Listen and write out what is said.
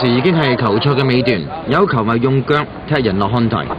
時已經係球賽嘅尾段，有球迷用腳踢人落看台。